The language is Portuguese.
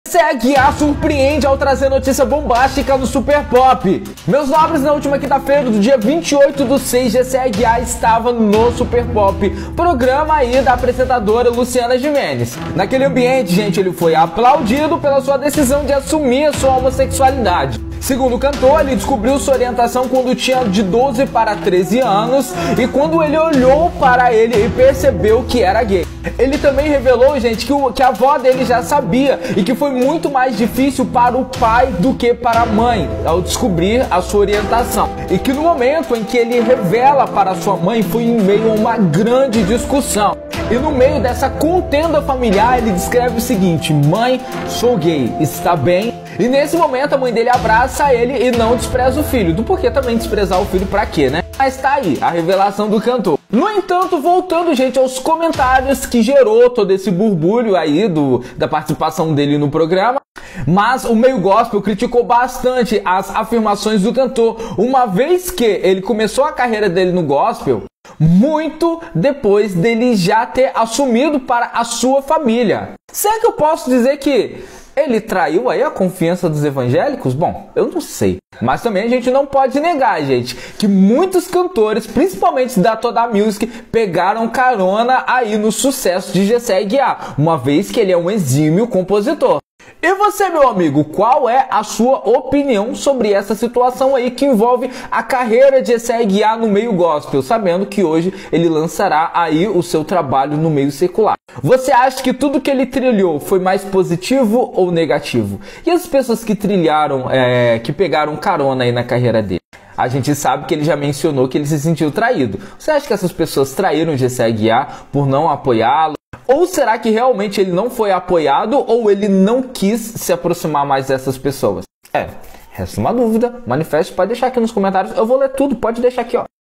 Gessé Aguiar surpreende ao trazer notícia bombástica no Super Pop. Meus nobres, na última quinta-feira, do dia 28/6, Gessé Aguiar estava no Super Pop, programa aí da apresentadora Luciana Gimenez. Naquele ambiente, gente, ele foi aplaudido pela sua decisão de assumir a sua homossexualidade. Segundo o cantor, ele descobriu sua orientação quando tinha de 12 para 13 anos e quando ele olhou para ele e percebeu que era gay. Ele também revelou, gente, que a avó dele já sabia e que foi muito mais difícil para o pai do que para a mãe ao descobrir a sua orientação. E que no momento em que ele revela para sua mãe foi em meio a uma grande discussão. E no meio dessa contenda familiar, ele descreve o seguinte: mãe, sou gay, está bem? E nesse momento a mãe dele abraça ele e não despreza o filho. Do porquê também desprezar o filho pra quê, né? Mas tá aí, a revelação do cantor. No entanto, voltando, gente, aos comentários que gerou todo esse burbúrio aí da participação dele no programa. Mas o meio gospel criticou bastante as afirmações do cantor, uma vez que ele começou a carreira dele no gospel muito depois dele já ter assumido para a sua família. Será que eu posso dizer que ele traiu aí a confiança dos evangélicos? Bom, eu não sei. Mas também a gente não pode negar, gente, que muitos cantores, principalmente da Toda Music, pegaram carona aí no sucesso de Gessé Aguiar, uma vez que ele é um exímio compositor. E você, meu amigo, qual é a sua opinião sobre essa situação aí que envolve a carreira de Gessé Aguiar no meio gospel, sabendo que hoje ele lançará aí o seu trabalho no meio secular? Você acha que tudo que ele trilhou foi mais positivo ou negativo? E as pessoas que trilharam, que pegaram carona aí na carreira dele? A gente sabe que ele já mencionou que ele se sentiu traído. Você acha que essas pessoas traíram Gessé Aguiar por não apoiá-lo? Ou será que realmente ele não foi apoiado ou ele não quis se aproximar mais dessas pessoas? Resta uma dúvida. Manifeste, pode deixar aqui nos comentários. Eu vou ler tudo, pode deixar aqui, ó.